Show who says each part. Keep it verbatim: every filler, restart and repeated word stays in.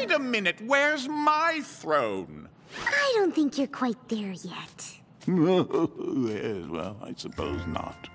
Speaker 1: Wait a minute, where's my throne?
Speaker 2: I don't think you're quite there yet.
Speaker 3: Yes, well, I suppose not.